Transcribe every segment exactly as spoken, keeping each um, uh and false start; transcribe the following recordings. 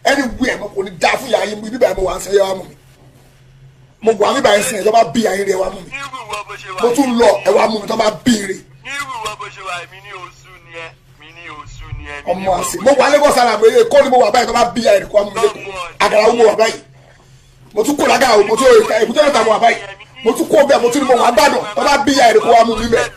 anywhere mo kò ní dá fún ìyá yín ibi báyìí mo wà ń sẹ́yẹ́ wá mú mi mo wà níbà yín sìn ẹ̀ tó bá bí ayé rẹ̀ wá mú mi mo tún lọ ẹ̀ wá mú mi tó bá bí rẹ̀. ọmọ àṣì mo wà Lagos Island èyí kọ́ ni mo wà báyìí tó bá bí ayé rẹ̀ kó wá mú mi lẹ́kọ̀ọ́ Àgàràwú mo wà báyìí mo tún kó lágàá o mo tún èbúté náà ta mo wà báyìí mo tún kó bẹ́ẹ̀ mo tún ní mo wà gbàdùn tó bá bí ayé rẹ̀ kó wá mú mi bẹ́ẹ̀.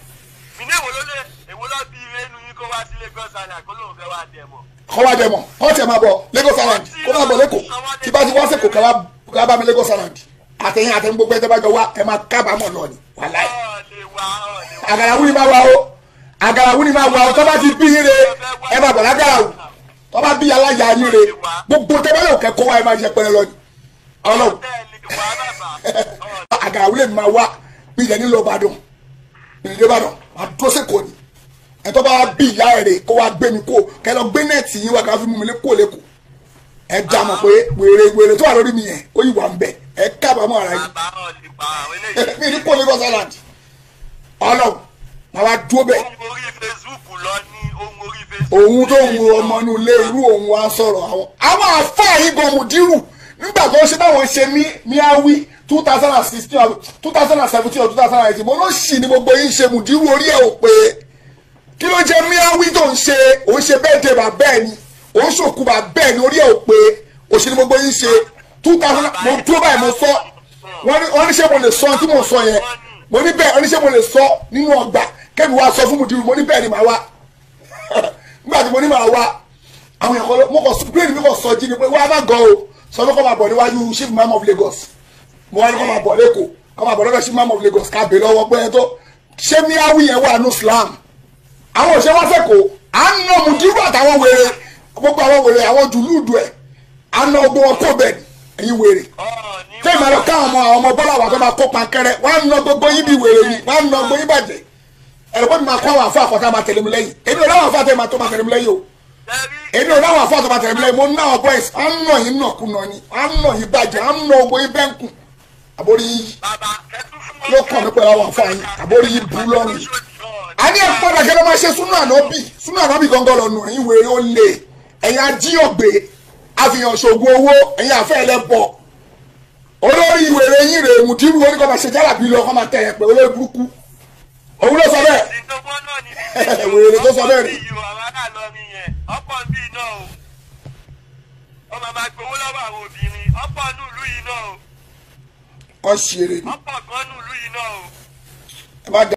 kọ́ wá dẹ̀ mọ̀ kọ́ tẹ̀ máa bọ̀ Lagos Island kó máa bọ̀ lẹ́kọ̀ọ́ tí bá ti wá sẹ́kọ̀ọ́ ká bá mi Lagos Island àtẹ̀yìn àtẹ̀yìn gbogbo ẹ̀ tẹ́ bá jọ wá ẹ̀ máa kábàámọ̀ lọ ni wàláì. Àgàràwú ni máa wá o Àgàràwú ni máa wá o tó bá ti bí ire ẹ máa bọ̀ lágàràwú tó bá bí aláya yín re gbogbo tẹ́ bá lè kẹ́kọ̀ọ́ wá ẹ máa jẹ pẹ́rẹ́ lọ ni ọlọ́run. Àgàràwú lè máa wá bí ilẹ̀ nílò Ìbàdàn ìrìnlẹ̀ Ìbàdàn máa dúró sẹ́kọ̀ọ́ ni ẹ̀ tó bá bí ìyá ẹ̀rẹ̀ kó wá gbé mi kó kẹ́ lọ gbé nẹ́ẹ̀tì yín wá ká fi mú mi lé kó lẹ́kọ̀ọ́ ẹ dá mọ̀ pé wèrè wèrè tó wà lórí mi yẹn ó yìí wà ń bẹ̀ ẹ kábàámọ̀ ara yìí mi ní kó Lagos Island ọlọ́run máa wá dúró bẹ́ẹ̀. òun tó ń wo ọmọ inú ilé irú òun wa sọ̀rọ̀ àwọn àwọn àfáà yìí gan mùdírù nígbà tó ń ṣe báwọn ṣe mí Miawi two thousand and sixteen two thousand and seventeen or two thousand and eighteen mo ló ṣì ní gbogbo yín ṣe mùdírù orí ẹ̀ ò pé kí ló jẹ́ Miawi tó ń ṣe òun ṣe bẹ́ẹ̀ dé bà bẹ́ẹ̀ ni òun ṣòkú bà bẹ́ẹ̀ ni orí ẹ̀ ò pé òṣèlú gbogbo yín ṣe two thousand mo dúró báyìí mo sọ wọ́n ní ṣé mo lè sọ tí mo sọ yẹn mo ní bẹ́ẹ̀ wọ́n ní ṣé mo lè sọ nínú ọgbà kẹ́mi wá sọ fún mùdírù mo ní bẹ́ẹ̀ ni màá wá nígbà tí mo ní màá wá àwọn ẹ̀kọ́ mo kọ̀ brain mi kọ̀ sọ jí ni pé wọ́n á má gan o sọ ló kọ́ máa bọ̀ níwájú chief imam of Lagos mo wá ní kọ́ máa bọ̀ lẹ́kọ̀ọ́ kọ́ máa bọ̀ lọ́dọ̀ chief imam of Lagos ká bè lọ́wọ́ pé ẹ tó ṣé Miawi yẹn wà ní Islam àwọn òṣèré wá sẹ́kọ̀ọ́ à ń nà mùdírù àtàwọn wèrè gbogbo àwọn wèrè àwọn jùlúùdù ẹ̀ à ń nà gbogbo wọn kó bẹ́ẹ̀ ẹ̀yin wèrè tí ìmọ̀ lọ káwọn ọmọ àwọn ọmọ bọ́lá wà tó máa kó pankẹ́rẹ́ wọ́n á nà gbogbo yín bí wèrè ni wọ́n á nà gbogbo yín bàjẹ́ ẹ̀rọ pé mi máa kó àwọn àfọ àkọ́tà máa tẹ̀lé mi lẹ́yìn èmi ò láwọn àfọ àtẹ̀lé máa tó máa tẹ̀lé mi lẹ́yìn o èmi ò láwọn àfọ àtọ̀ máa tẹ̀lé mi lẹ́yìn mo ní àwọn boys à ń nà yín nà kú nà ni à ń nà yín bàjẹ́ à ń nà gbogbo yín bẹ́ǹkù àbórí yín ló kàn mí pẹ̀lú àwọn àfọ yín àbórí yín bú lọ́rùn yìí a ní ẹ̀kọ́ padà kẹ́lẹ́ máa ṣe súnú ànábì súnú ànábì gangan lọ́nu ẹ̀yin wèrè ó lè ẹ̀yin ajíọ̀gbé àfihàn ṣògùn owó ẹ̀yin àfẹ́ ẹlẹ́bọ̀ olórí ìwèrè yín rè mùdírù oníkọ́ máa ṣe jálàbí lọ kọ́ máa tẹ̀ ẹ̀ pé olórí burúkú òun ló sọ bẹ́ẹ̀ wèrè tó sọ bẹ́ẹ̀ rí. kọ́ ṣeré ni.